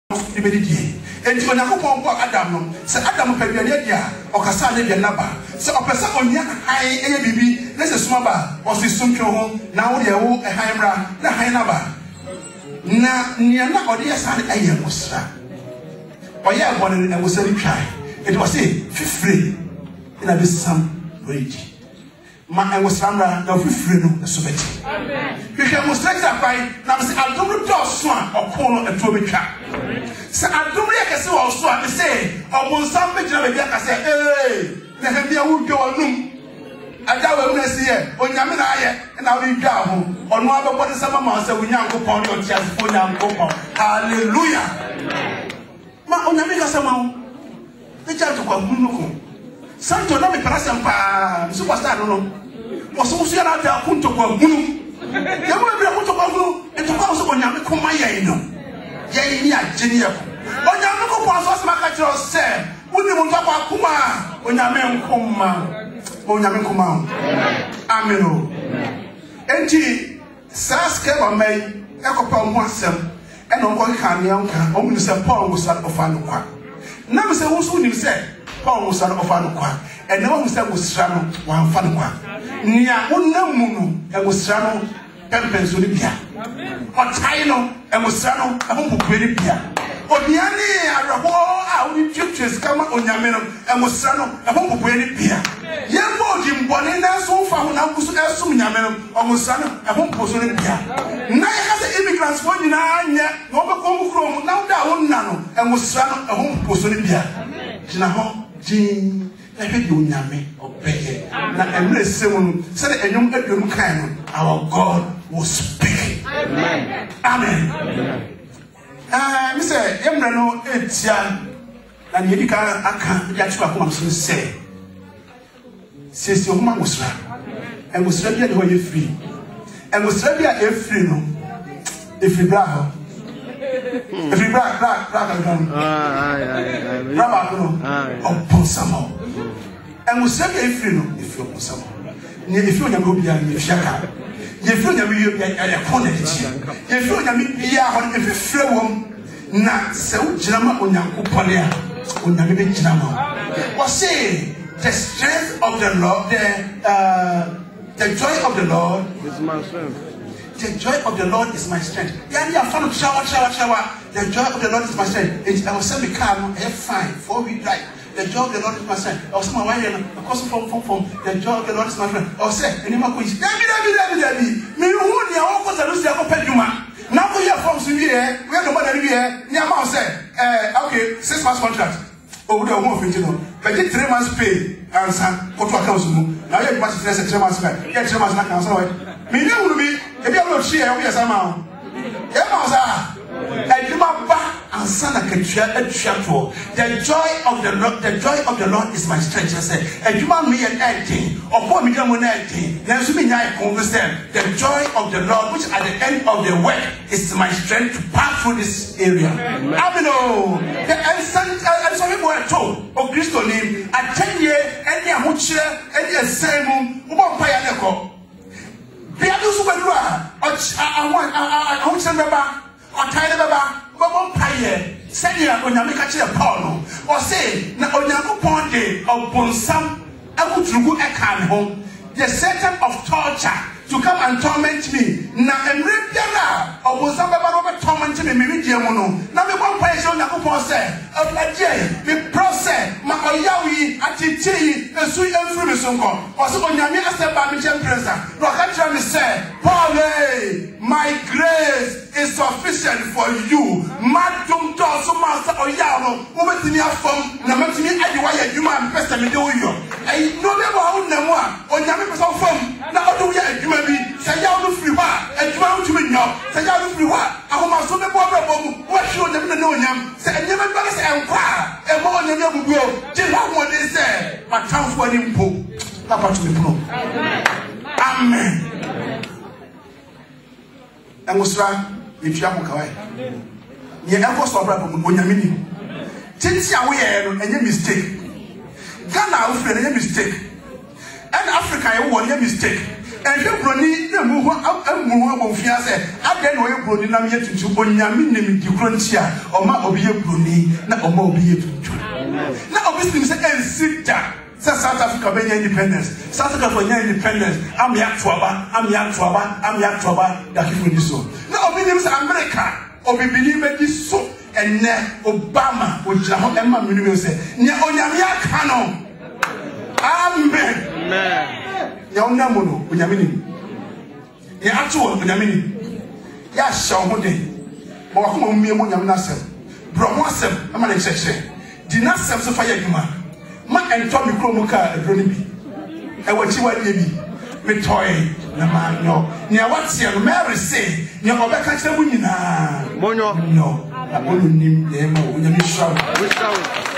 And when I go on Adam, say Adam Pedia, or Cassandra Naba. So a person on young high ABB, let's a smaba, or see some home, now they are a high the high naba. Na near not or dear son, I am was. Or yeah, one and was a reply. It was a free in a some rage. My was Sandra, no free no Soviet. You can most like that by now. I don't know swan or corner and throw trap. So I don't like I saw also I say, or when some picture of I say, hey, the heavy would go on room. I don't want to see it on Yamina and I'll be down on one of what is some months that we now go upon your chest for young couple. Hallelujah. Ma on Yamika somehow. The child to come. Santo no me parasem pa superstar no no so so ya da kunto kwa gunu ya mo bia kunto kwa gunu e to kwa so onyame koma ye no ye ni ageni ye ko onyame ko kwa so ma ka chiro se woni mo to kwa kuma onyame nkoma amen o enti saske ba mai e ko pa mo asem e no ko ka ne anka o mu se Paul wo sa ofa no kwa na me se wo so ni se Paul was an offano qua, and no one said was Strano, one fan qua. Nia Unamuno, and was Strano, Pempens Olivia. Or Tino, and was Strano, a home of Olivia. Or Niani, a war out in churches come on Yaminum, and was Strano, a home of Olivia. Yambo Jim Bonina, so far when I was assuming Yaminum, or was Strano, a home of Olivia. Nine has immigrants for Nina, no now down Nano, and was Strano, a home of Olivia. Jinaho. Jin, I think you nyame obey. Na emre semun, say enyum edum kan, our God will speak. Amen. Amen. Me say emre no etia na nyedika aka ya twa ko amso say. Sisi o ma musra. E musra bia de ho ye free. E musra bia e free no. E free bra. If you black, upon some and we say if you know, if you're some, if you're going to be a shaka, if you're going to be a opponent, if you're going to be a if you feel not so Jama on Yankuponia, on the Jama. Or say the strength of the Lord, the joy of the Lord is my strength. The joy of the Lord is my strength. Yeah, fun shower. The joy of the Lord is my strength. I was saying, calm, fine, 4 weeks drive. The joy of the Lord is my strength. I was saying, why because from the joy of the Lord is my friend. I was saying, and you might me, who the office are losing a peduma. Now we are from Syria, we are the mother here. Near Mount said, okay, 6 months contract. Oh, we don't want to know. But get 3 months pay and son, what comes to now you must dress a 3 months back. Get 3 months back. Me will be if you will share with somehow. And you might back and son a chapter. The joy of the Lord is my strength. I said, and you might me an acting or 4 million when acting. There's me I understand. The joy of the Lord, which at the end of the work is my strength to pass through this area. Amino. And some people were told of Christo name at 10 years, any amuche, any same who pay They are those who were I want some baba, or tie baba, but pie, send you when you make a Paul, or say, now on your ponte or bonsam, I would go a can home, the Satan of torture to come and torment me. Now, and read there, or was some baba torment me, maybe Diamono. Now, the one place on the say, of la J, the process, Makoyawi, Atiti, and sweet and free songo, or so on Yamia step by Michel Presa. No, I can't say, Paul, my grace is sufficient for you. Madum Tosso Master or Yano, who went in your phone, Namatini, I do my best and do you. I know never own them one, or Yamika phone. Now, do you maybe say you free one, and you want to be no, say you free one. I want so the problem, what you never know him, say, and never got us and cry, and more than you will go. Just what they say, but come for him, Papa to me. Amen. And was right if you have a you never saw problem when you're meaning. Since you are and your mistake. Ghana, a mistake. And Africa, you want your mistake. and you brony na mu abofia say aden no ye brony na me tuntu onyame nem di krontia o ma obi ye brony na o ma obi ye tuntu na obviously say ensita South Africa be independence South Africa for independence am ya toaba that you do so na obi nim say America obi believe be so ene Obama ojira ho emma menu say ne onyame aka no amen ya onyamo no onyame ni ya atu onyame ni ya sha ho de mo wa ko mmie mo onyame na asem bro mo asem ama na cheche di na asem so fa ya dwuma ma ento mi kro mu ka adro ni bi e wachi wa die bi me toy na ma no ne watie no Mary say ne obeka kire mu nyina monyo no na onu nim e ma onyame shrawo